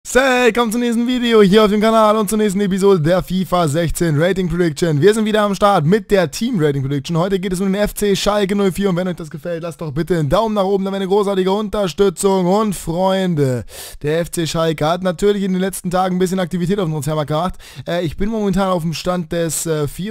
Willkommen zum nächsten Video hier auf dem Kanal und zur nächsten Episode der FIFA 16 Rating Prediction. Wir sind wieder am Start mit der Team Rating Prediction. Heute geht es um den FC Schalke 04 und wenn euch das gefällt, lasst doch bitte einen Daumen nach oben, dann wäre eine großartige Unterstützung. Und Freunde, der FC Schalke hat natürlich in den letzten Tagen ein bisschen Aktivität auf dem Transfermarkt gemacht. Ich bin momentan auf dem Stand des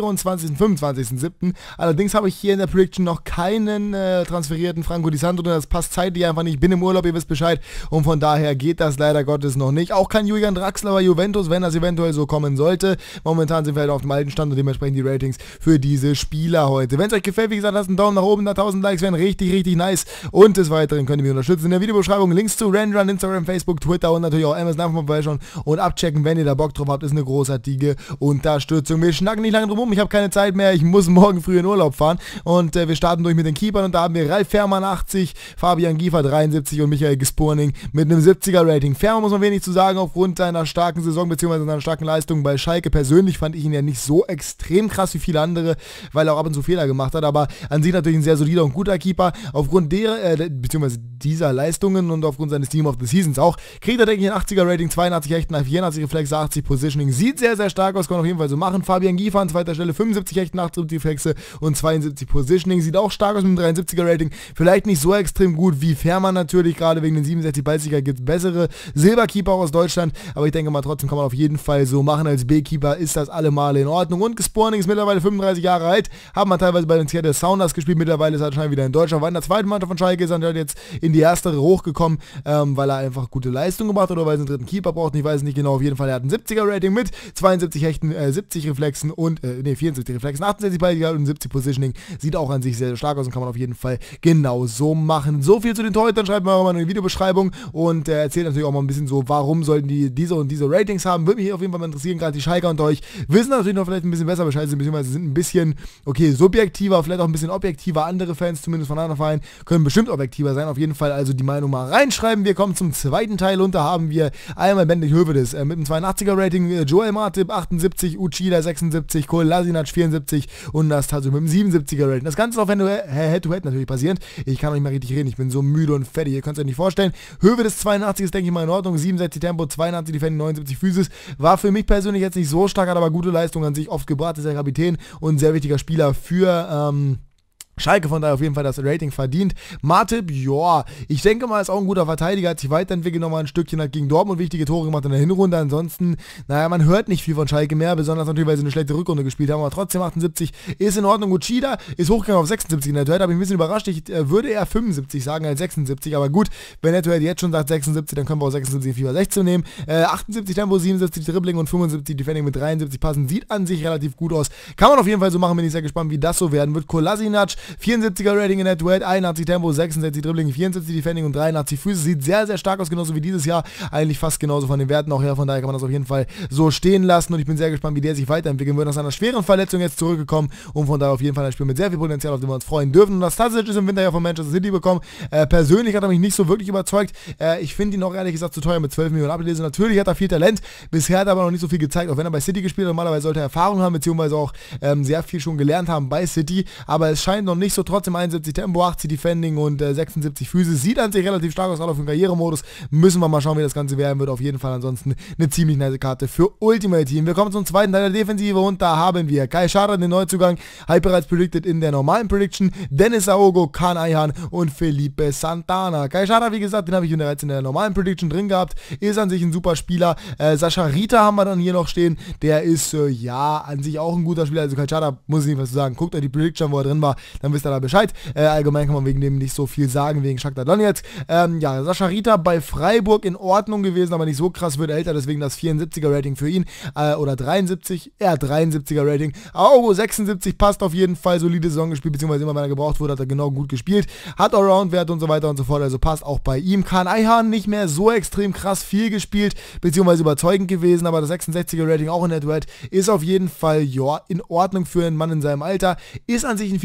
25.7. Allerdings habe ich hier in der Prediction noch keinen transferierten Franco Di Santo, das passt zeitlich einfach nicht. Ich bin im Urlaub, ihr wisst Bescheid und von daher geht das leider Gottes noch nicht. Auch kein Julian Draxler bei Juventus, wenn das eventuell so kommen sollte. Momentan sind wir halt auf dem alten Stand und dementsprechend die Ratings für diese Spieler heute. Wenn es euch gefällt, wie gesagt, lasst einen Daumen nach oben, da 1000 Likes wären richtig nice. Und des Weiteren könnt ihr mich unterstützen. In der Videobeschreibung Links zu Rendrun, Instagram, Facebook, Twitter und natürlich auch Amazon einfach mal vorbeischauen und abchecken, wenn ihr da Bock drauf habt. Ist eine großartige Unterstützung. Wir schnacken nicht lange drum rum, ich habe keine Zeit mehr, ich muss morgen früh in Urlaub fahren und wir starten durch mit den Keepern und da haben wir Ralf Fährmann 80, Fabian Giefer 73 und Michael Gsporning mit einem 70er Rating. Fährmann muss man wenig zu sagen, aufgrund seiner starken Saison bzw. seiner starken Leistung bei Schalke. Persönlich fand ich ihn ja nicht so extrem krass wie viele andere, weil er auch ab und zu Fehler gemacht hat, aber an sich natürlich ein sehr solider und guter Keeper. Aufgrund bzw. dieser Leistungen und aufgrund seines Team of the Seasons auch, kriegt er, denke ich, ein 80er Rating, 82 Hechten, 84 Reflexe, 80 Positioning. Sieht sehr stark aus, kann man auf jeden Fall so machen. Fabian Giefer an zweiter Stelle, 75 Hechten, 78 Reflexe und 72 Positioning. Sieht auch stark aus mit einem 73er Rating. Vielleicht nicht so extrem gut wie Fährmann natürlich, gerade wegen den 67 Ballsicher gibt es bessere Silberkeeper aus Deutschland, aber ich denke mal, trotzdem kann man auf jeden Fall so machen. Als B-Keeper ist das alle Male in Ordnung. Und Gsporning ist mittlerweile 35 Jahre alt, haben wir teilweise bei den Seattle Sounders gespielt, mittlerweile ist er anscheinend wieder in Deutschland, war in der zweiten Mannschaft von Schalke, ist dann halt jetzt in die erste hochgekommen, weil er einfach gute Leistung gemacht hat oder weil er einen dritten Keeper braucht, ich weiß nicht genau, auf jeden Fall, er hat ein 70er Rating mit 72 Hechten, 70 Reflexen und, 74 Reflexen, 68 Ball und 70 Positioning, sieht auch an sich sehr stark aus und kann man auf jeden Fall genau so machen. So viel zu den Torhütern, schreibt mir auch mal in die Videobeschreibung und erzählt natürlich auch mal ein bisschen so, warum sollten die diese und diese Ratings haben, würde mich auf jeden Fall mal interessieren, gerade die Schalker unter euch wissen natürlich noch vielleicht ein bisschen besser Bescheid, beziehungsweise sind ein bisschen, okay, subjektiver, vielleicht auch ein bisschen objektiver, andere Fans, zumindest von anderen Vereinen, können bestimmt objektiver sein, auf jeden Fall also die Meinung mal reinschreiben. Wir kommen zum zweiten Teil und da haben wir einmal Benedikt Höwedes mit einem 82er Rating, Joel Matip 78, Uchida 76, Kolasinac 74 und Nastasic mit einem 77er Rating. Das Ganze ist auf Head-to-Head natürlich basierend. Ich kann noch nicht mal richtig reden, ich bin so müde und fertig, ihr könnt es euch nicht vorstellen. Höwedes 82 ist, denke ich mal, in Ordnung, 67 Tempo, 82 Defending, 79 Physis, war für mich persönlich jetzt nicht so stark, hat aber gute Leistung an sich, oft gebracht, ist der Kapitän und ein sehr wichtiger Spieler für Schalke, von daher auf jeden Fall das Rating verdient. Matip, ja, ich denke mal, ist auch ein guter Verteidiger, hat sich weiterentwickelt, nochmal ein Stückchen, hat gegen Dortmund wichtige Tore gemacht in der Hinrunde, ansonsten, naja, man hört nicht viel von Schalke mehr, besonders natürlich, weil sie eine schlechte Rückrunde gespielt haben, aber trotzdem 78 ist in Ordnung. Uchida ist hochgegangen auf 76 in der Duett, habe ich ein bisschen überrascht, ich würde eher 75 sagen als 76, aber gut, wenn der Duett jetzt schon sagt 76, dann können wir auch 76 in FIFA 16 nehmen. 78 Tempo, 77 Dribbling und 75 Defending mit 73 Passen, sieht an sich relativ gut aus, kann man auf jeden Fall so machen, bin ich sehr gespannt, wie das so werden wird. Kolasinac, 74er Rating in der Duett, 81 Tempo, 66 Dribbling, 74 Defending und 83 Füße. Sieht sehr stark aus, genauso wie dieses Jahr. Eigentlich fast genauso von den Werten auch her. Von daher kann man das auf jeden Fall so stehen lassen. Und ich bin sehr gespannt, wie der sich weiterentwickeln wird. Nach seiner schweren Verletzung jetzt zurückgekommen. Und von daher auf jeden Fall ein Spiel mit sehr viel Potenzial, auf dem wir uns freuen dürfen. Und das Nastasic ist im Winter ja von Manchester City bekommen. Persönlich hat er mich nicht so wirklich überzeugt. Ich finde ihn auch ehrlich gesagt zu teuer mit 12 Millionen Ablese. Natürlich hat er viel Talent. Bisher hat er aber noch nicht so viel gezeigt. Auch wenn er bei City gespielt hat, normalerweise sollte er Erfahrung haben, beziehungsweise auch sehr viel schon gelernt haben bei City. Aber es scheint noch nicht so, trotzdem 71 Tempo, 80 Defending und 76 Füße. Sieht an sich relativ stark aus, gerade auf dem Karrieremodus. Müssen wir mal schauen, wie das Ganze werden wird. Auf jeden Fall ansonsten eine ziemlich nice Karte für Ultimate Team. Wir kommen zum zweiten Teil der Defensive und da haben wir Kai Schara, den Neuzugang, halt bereits predicted in der normalen Prediction, Dennis Aogo, Kaan Ayhan und Felipe Santana. Kai Schara, wie gesagt, den habe ich bereits in der normalen Prediction drin gehabt, ist an sich ein super Spieler. Sascha Rita haben wir dann hier noch stehen, der ist, ja, an sich auch ein guter Spieler, also Kai Schara, muss ich nicht was zu sagen, guckt euch die Prediction, wo er drin war, dann wisst ihr da Bescheid. Allgemein kann man wegen dem nicht so viel sagen, wegen Shakhtar Donetsk. Ja, Sascha Rita bei Freiburg in Ordnung gewesen, aber nicht so krass, wird älter, deswegen das 74er Rating für ihn, oder 73, 73er Rating. Aogo 76 passt auf jeden Fall, solide Saison gespielt, beziehungsweise immer wenn er gebraucht wurde, hat er genau gut gespielt, hat Allround-Wert und so weiter und so fort, also passt auch bei ihm. Kaan Ayhan nicht mehr so extrem krass viel gespielt, beziehungsweise überzeugend gewesen, aber das 66er Rating auch in der Duett ist auf jeden Fall, ja, in Ordnung für einen Mann in seinem Alter, ist an sich ein vielversprechendes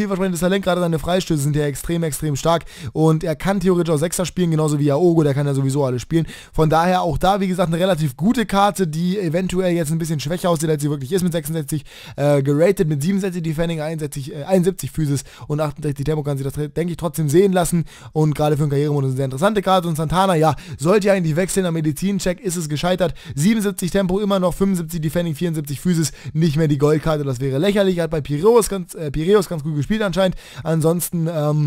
Talent, gerade seine Freistöße sind ja extrem stark und er kann theoretisch auch Sechser spielen, genauso wie Aogo, der kann ja sowieso alle spielen. Von daher auch da, wie gesagt, eine relativ gute Karte, die eventuell jetzt ein bisschen schwächer aussieht, als sie wirklich ist mit 66, geratet mit 67 Defending, 71 Physis und 68 Tempo, kann sie das, denke ich, trotzdem sehen lassen und gerade für einen Karrieremodus eine sehr interessante Karte. Und Santana, ja, sollte ja eigentlich wechseln, am Medizincheck ist es gescheitert, 77 Tempo, immer noch 75 Defending, 74 Physis, nicht mehr die Goldkarte, das wäre lächerlich, hat bei Piraeus ganz gut gespielt anscheinend, ansonsten,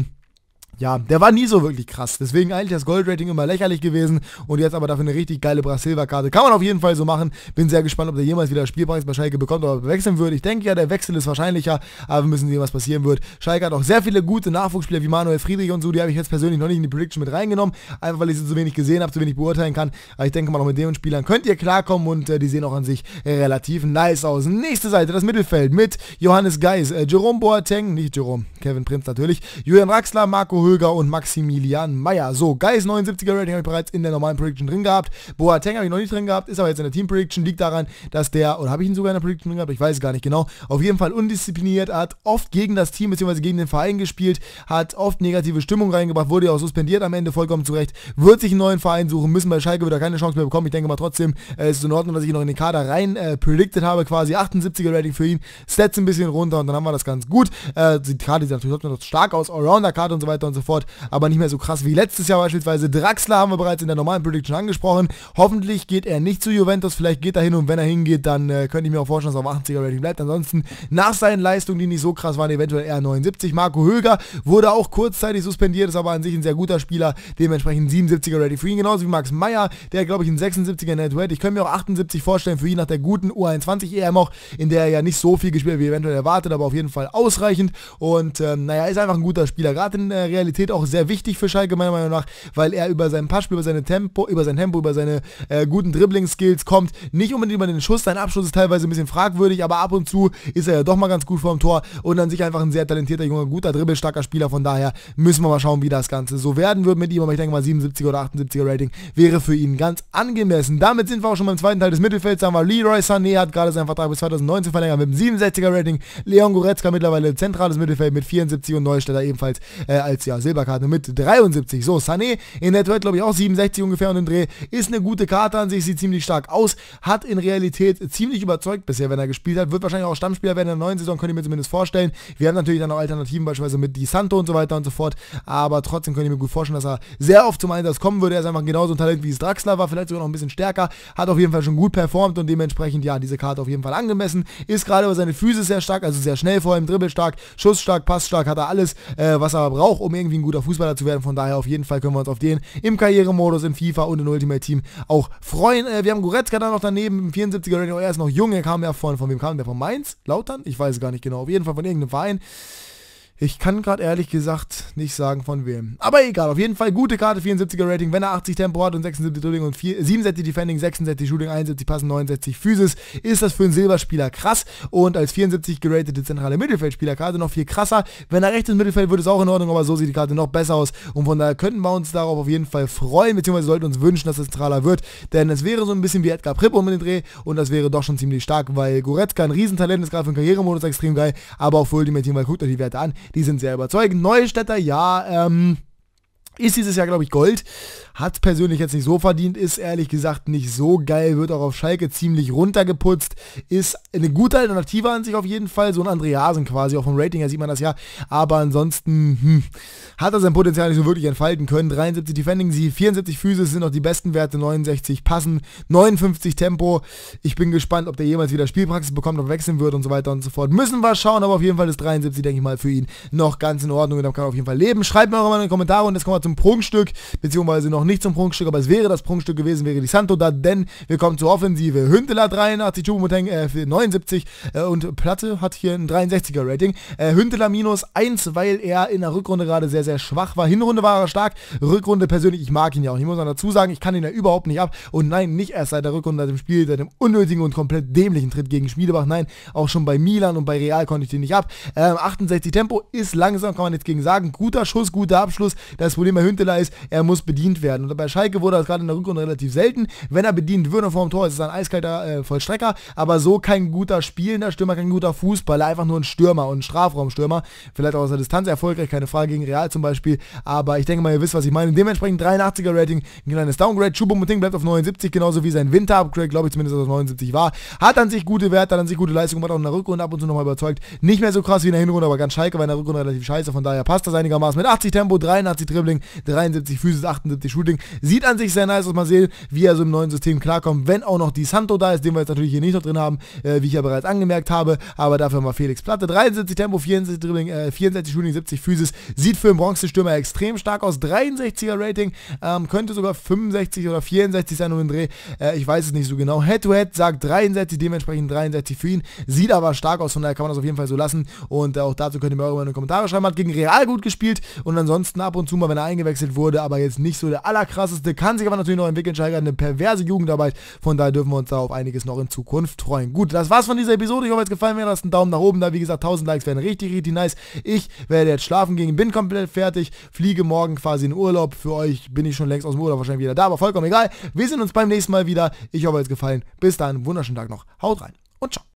ja, der war nie so wirklich krass, deswegen eigentlich das Goldrating immer lächerlich gewesen und jetzt aber dafür eine richtig geile Brasilva-Karte. Kann man auf jeden Fall so machen, bin sehr gespannt, ob der jemals wieder Spielpreis bei Schalke bekommt oder ob er wechseln wird. Ich denke ja, der Wechsel ist wahrscheinlicher, aber wir müssen sehen, was passieren wird. Schalke hat auch sehr viele gute Nachwuchsspieler wie Manuel Friedrich und so, die habe ich jetzt persönlich noch nicht in die Prediction mit reingenommen, einfach weil ich sie zu wenig gesehen habe, zu wenig beurteilen kann, aber ich denke mal, auch mit den Spielern könnt ihr klarkommen und die sehen auch an sich relativ nice aus. Nächste Seite, das Mittelfeld mit Johannes Geis, Jerome Boateng, nicht Jerome, Kevin Prinz natürlich, Julian Draxler, Marco Höger und Maximilian Meyer. So, Geis 79er Rating habe ich bereits in der normalen Prediction drin gehabt. Boateng habe ich noch nicht drin gehabt, ist aber jetzt in der Team Prediction. Liegt daran, dass der, oder habe ich ihn sogar in der Prediction drin gehabt? Ich weiß es gar nicht genau. Auf jeden Fall undiszipliniert, hat oft gegen das Team bzw. gegen den Verein gespielt, hat oft negative Stimmung reingebracht, wurde ja auch suspendiert am Ende, vollkommen zurecht. Wird sich einen neuen Verein suchen, müssen bei Schalke wieder keine Chance mehr bekommen. Ich denke mal trotzdem, es ist in Ordnung, dass ich ihn noch in den Kader rein predicted habe, quasi 78er Rating für ihn. Stats ein bisschen runter und dann haben wir das ganz gut. Die Karte sieht natürlich noch stark aus, Allrounder-Karte und so weiter und so fort, aber nicht mehr so krass wie letztes Jahr beispielsweise. Draxler haben wir bereits in der normalen Prediction angesprochen. Hoffentlich geht er nicht zu Juventus, vielleicht geht er hin und wenn er hingeht, dann könnte ich mir auch vorstellen, dass er auf 80er Rating bleibt. Ansonsten nach seinen Leistungen, die nicht so krass waren, eventuell eher 79. Marco Höger wurde auch kurzzeitig suspendiert, ist aber an sich ein sehr guter Spieler, dementsprechend 77er Rating für ihn, genauso wie Max Meyer, der glaube ich ein 76er Net-Weight. Ich könnte mir auch 78 vorstellen für ihn nach der guten U21 EM auch, in der er ja nicht so viel gespielt hat, wie eventuell erwartet, aber auf jeden Fall ausreichend und naja, ist einfach ein guter Spieler, gerade in der Realität auch sehr wichtig für Schalke meiner Meinung nach, weil er über sein Passspiel, über sein Tempo, über seine guten Dribbling-Skills kommt, nicht unbedingt über den Schuss, sein Abschluss ist teilweise ein bisschen fragwürdig, aber ab und zu ist er ja doch mal ganz gut vorm Tor und an sich einfach ein sehr talentierter, junger, guter, dribbelstarker Spieler, von daher müssen wir mal schauen, wie das Ganze so werden wird mit ihm, aber ich denke mal 77er oder 78er Rating wäre für ihn ganz angemessen. Damit sind wir auch schon beim zweiten Teil des Mittelfelds, da haben wir Leroy Sané, hat gerade seinen Vertrag bis 2019 verlängert mit einem 67er Rating, Leon Goretzka mittlerweile zentrales Mittelfeld mit 74 und Neustädter ebenfalls als ja, Silberkarte mit 73. So, Sané in der Duett glaube ich auch 67 ungefähr und im Dreh, ist eine gute Karte an sich, sieht ziemlich stark aus, hat in Realität ziemlich überzeugt bisher, wenn er gespielt hat, wird wahrscheinlich auch Stammspieler werden in der neuen Saison, könnte ich mir zumindest vorstellen. Wir haben natürlich dann noch Alternativen, beispielsweise mit Di Santo und so weiter und so fort, aber trotzdem könnte ich mir gut vorstellen, dass er sehr oft zum Einsatz kommen würde. Er ist einfach genauso ein Talent wie es Draxler war, vielleicht sogar noch ein bisschen stärker, hat auf jeden Fall schon gut performt und dementsprechend, ja, diese Karte auf jeden Fall angemessen, ist gerade über seine Füße sehr stark, also sehr schnell vor allem, dribbelstark, schussstark, passstark, hat er alles, was er braucht, um irgendwie ein guter Fußballer zu werden, von daher auf jeden Fall können wir uns auf den im Karrieremodus, in FIFA und in Ultimate Team auch freuen. Wir haben Goretzka dann noch daneben, im 74er Rating, er ist noch jung, er kam ja von wem kam der? Von Mainz? Lautern? Ich weiß es gar nicht genau, auf jeden Fall von irgendeinem Verein. Ich kann gerade ehrlich gesagt nicht sagen von wem. Aber egal, auf jeden Fall gute Karte, 74er Rating, wenn er 80 Tempo hat und 76 Dribbling und 67 Defending, 66 Shooting, 71 Passen, 69 Physis, ist das für einen Silberspieler krass und als 74 geratete zentrale Mittelfeldspielerkarte noch viel krasser. Wenn er rechtes Mittelfeld wird, ist auch in Ordnung, aber so sieht die Karte noch besser aus und von daher könnten wir uns darauf auf jeden Fall freuen, beziehungsweise sollten uns wünschen, dass es zentraler wird, denn es wäre so ein bisschen wie Edgar Pripp um den Dreh und das wäre doch schon ziemlich stark, weil Goretzka ein Riesentalent ist, gerade für den Karrieremodus extrem geil, aber auch für Ultimate Team, weil guckt euch die Werte an, die sind sehr überzeugend. Neustädter, ja, ist dieses Jahr, glaube ich, Gold. Hat persönlich jetzt nicht so verdient, ist ehrlich gesagt nicht so geil, wird auch auf Schalke ziemlich runtergeputzt, ist eine gute Alternative an sich auf jeden Fall, so ein Andreasen quasi, auch vom Rating her sieht man das ja, aber ansonsten hat er sein Potenzial nicht so wirklich entfalten können. 73 Defending, 74 Physis sind noch die besten Werte, 69 Passen, 59 Tempo. Ich bin gespannt, ob der jemals wieder Spielpraxis bekommt, ob er wechseln wird und so weiter und so fort. Müssen wir schauen, aber auf jeden Fall ist 73, denke ich mal, für ihn noch ganz in Ordnung und dann kann er auf jeden Fall leben. Schreibt mir auch mal in die Kommentare und jetzt kommen wir zum Prunkstück, beziehungsweise noch nicht zum Prunkstück, aber es wäre das Prunkstück gewesen, wäre Di Santo da, denn wir kommen zur Offensive. Hünteler 83, Choupo-Moting 79 und Platte hat hier ein 63er Rating. Hünteler -1, weil er in der Rückrunde gerade sehr, sehr schwach war. Hinrunde war er stark, Rückrunde persönlich, ich mag ihn ja auch. Ich muss auch dazu sagen, ich kann ihn ja überhaupt nicht ab und nein, nicht erst seit der Rückrunde, seit dem Spiel, seit dem unnötigen und komplett dämlichen Tritt gegen Schmiedebach, nein, auch schon bei Milan und bei Real konnte ich den nicht ab. 68 Tempo ist langsam, kann man jetzt gegen sagen, guter Schuss, guter Abschluss. Das Problem Problem bei Hünteler ist, er muss bedient werden. Und bei Schalke wurde das gerade in der Rückrunde relativ selten. Wenn er bedient wird und vor dem Tor ist es ein eiskalter Vollstrecker, aber so kein guter spielender Stürmer, kein guter Fußballer, einfach nur ein Stürmer und ein Strafraumstürmer. Vielleicht auch aus der Distanz erfolgreich, keine Frage, gegen Real zum Beispiel. Aber ich denke mal, ihr wisst, was ich meine. Dementsprechend 83er Rating, ein kleines Downgrade. Choupo-Moting bleibt auf 79, genauso wie sein Winter-Upgrade, glaube ich zumindest, dass er auf 79 war. Hat an sich gute Werte, hat an sich gute Leistung, hat auch in der Rückrunde ab und zu nochmal überzeugt. Nicht mehr so krass wie in der Hinrunde, aber ganz Schalke war in der Rückrunde relativ scheiße, von daher passt das einigermaßen. Mit 80 Tempo, 83 Dribbling, 73 Physis, 78 Shooting. Sieht an sich sehr nice aus, mal sehen, wie er so im neuen System klarkommt, wenn auch noch Di Santo da ist, den wir jetzt natürlich hier nicht noch drin haben, wie ich ja bereits angemerkt habe, aber dafür haben wir Felix Platte. 73 Tempo, 64 Dribbling, 64 Shooting, 70 Physis. Sieht für einen Bronzestürmer extrem stark aus. 63er Rating, könnte sogar 65 oder 64 sein um den Dreh. Ich weiß es nicht so genau. Head-to-Head sagt 63, dementsprechend 63 für ihn. Sieht aber stark aus, von daher kann man das auf jeden Fall so lassen. Und auch dazu könnt ihr mir auch in die Kommentare schreiben. Hat gegen Real gut gespielt und ansonsten ab und zu mal, wenn er eingewechselt wurde, aber jetzt nicht so der allerkrasseste. Kann sich aber natürlich noch entwickeln. Schalke hat eine perverse Jugendarbeit. Von daher dürfen wir uns da auf einiges noch in Zukunft freuen. Gut, das war's von dieser Episode. Ich hoffe, es gefallen mir. Lasst einen Daumen nach oben da. Wie gesagt, 1000 Likes wären richtig, richtig nice. Ich werde jetzt schlafen gehen, bin komplett fertig, fliege morgen quasi in Urlaub. Für euch bin ich schon längst aus dem Urlaub wahrscheinlich wieder da, aber vollkommen egal. Wir sehen uns beim nächsten Mal wieder. Ich hoffe, es gefallen. Bis dann, wunderschönen Tag noch. Haut rein und ciao.